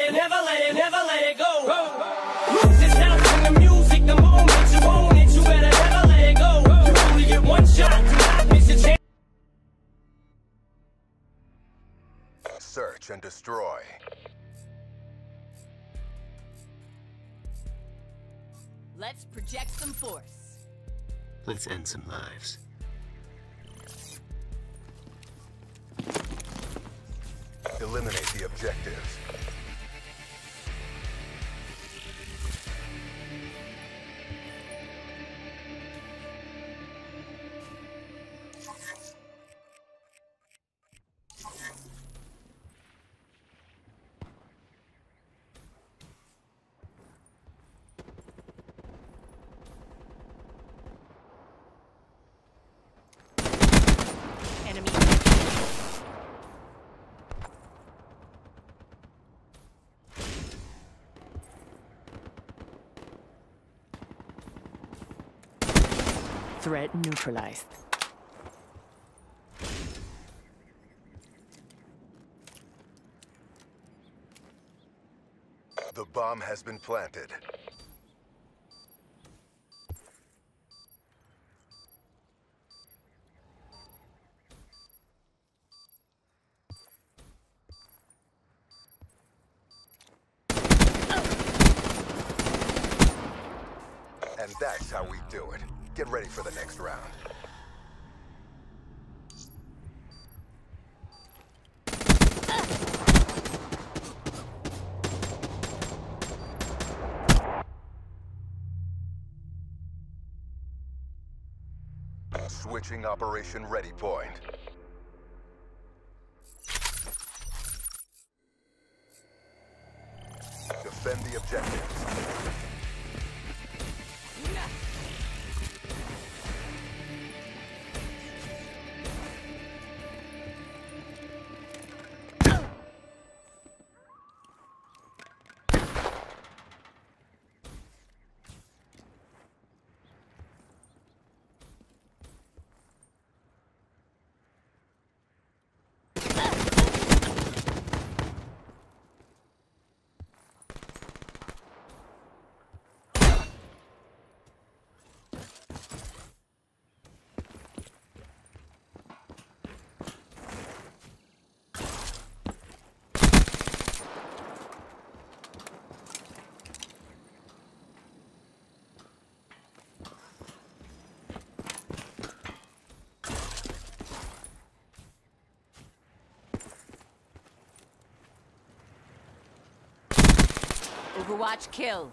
Never let it go. Lose yourself in the music, the moment you own it, you better never let it go. You only get one shot, do not miss your chance. Search and destroy. Let's project some force. Let's end some lives. Eliminate the objectives. Enemy. Threat neutralized. The bomb has been planted. And that's how we do it. Get ready for the next round. Switching operation ready point. Defend the objectives. Overwatch kill.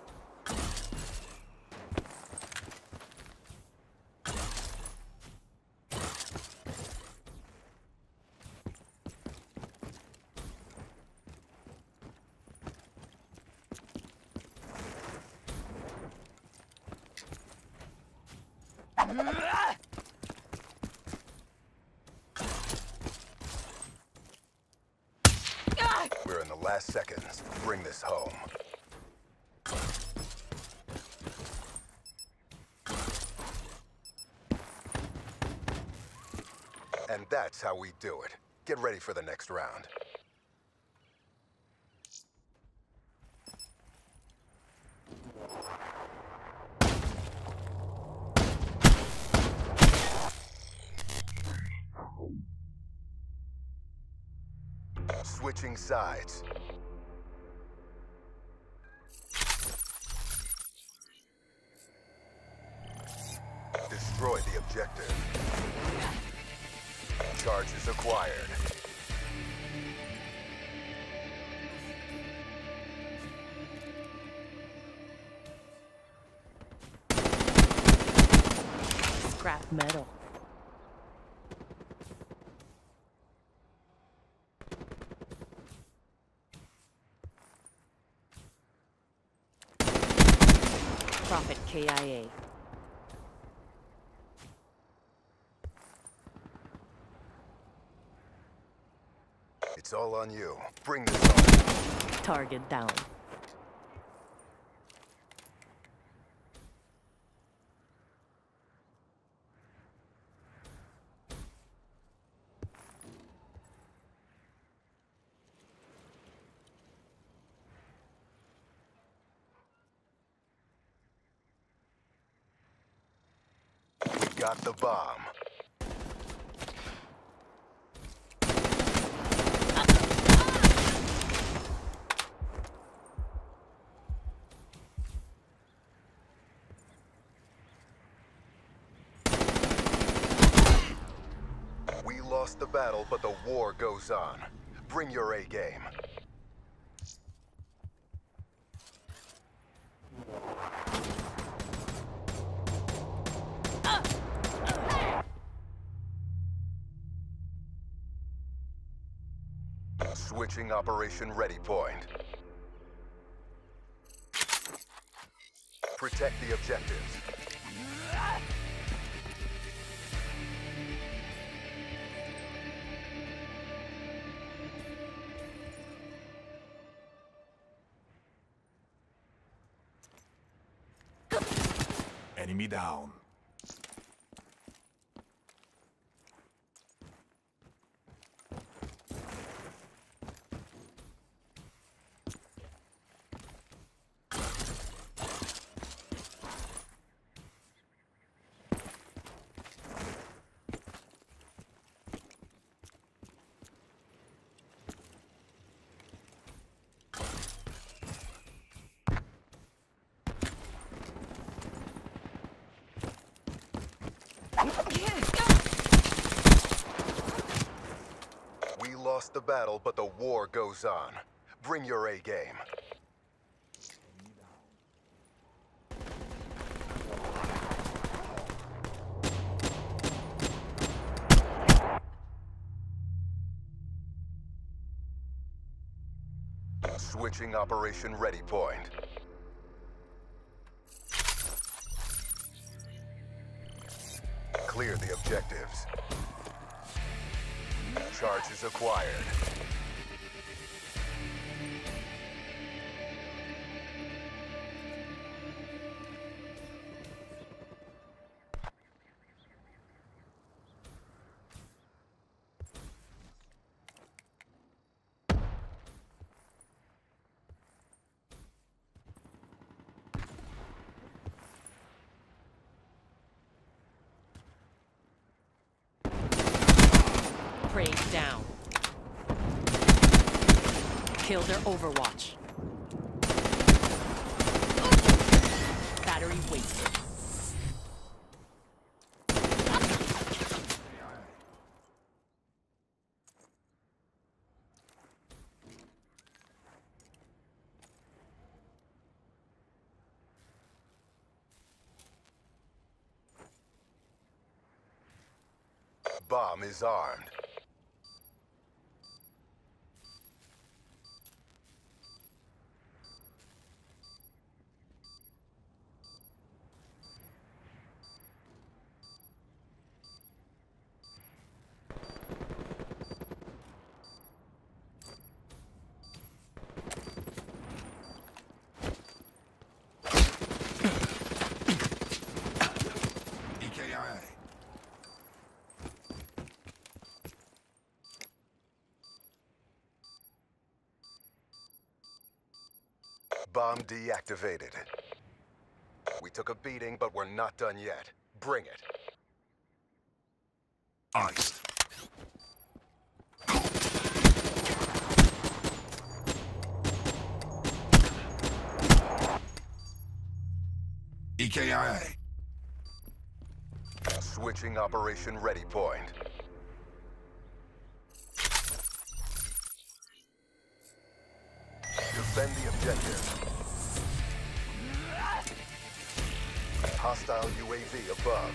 We're in the last seconds. Bring this home. And that's how we do it. Get ready for the next round. Switching sides. Destroy the objective. Charges acquired. Scrap metal. Prophet KIA. It's all on you. Bring this home. Target down. got the bomb. We lost the battle, but the war goes on. Bring your A game. Switching Operation Ready Point. Protect the objectives. Enemy down. We lost the battle, but the war goes on. Bring your A game. Switching Operation Ready Point. Clear the objectives. Charges acquired. Prey down. Kill their Overwatch. Battery wasted. Bomb is armed. EKIA. Bomb deactivated. We took a beating, but we're not done yet. Bring it. Iced. EKIA. Switching Operation Ready Point. Defend the objective. Hostile UAV above.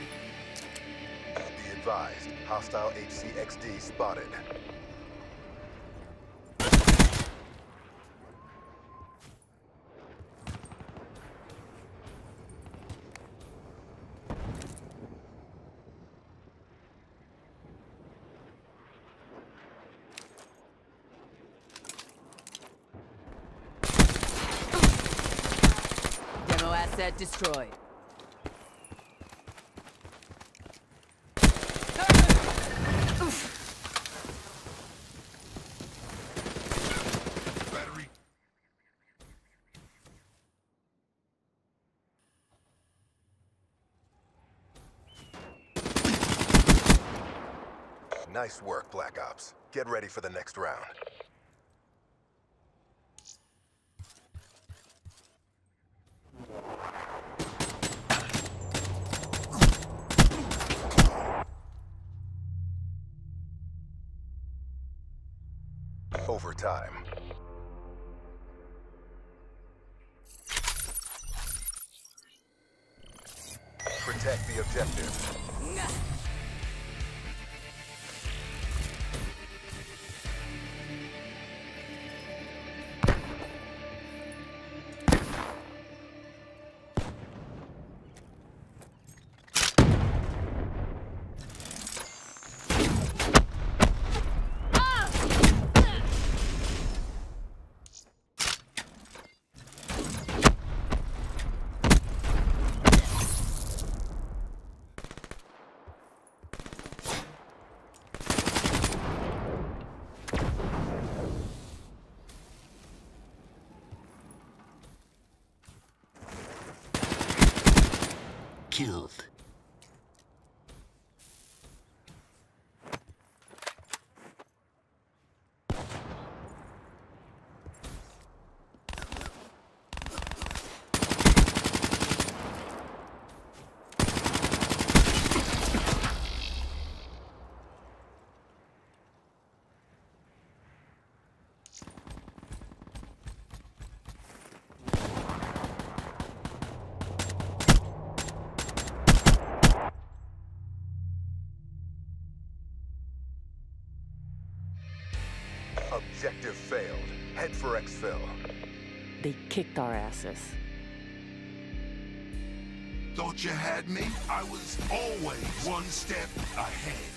Be advised, hostile HCXD spotted. Demo asset destroyed. Battery. Nice work, Black Ops. Get ready for the next round. Overtime. Protect the objective. Killed. Objective failed. Head for exfil. They kicked our asses. Thought you had me? I was always one step ahead.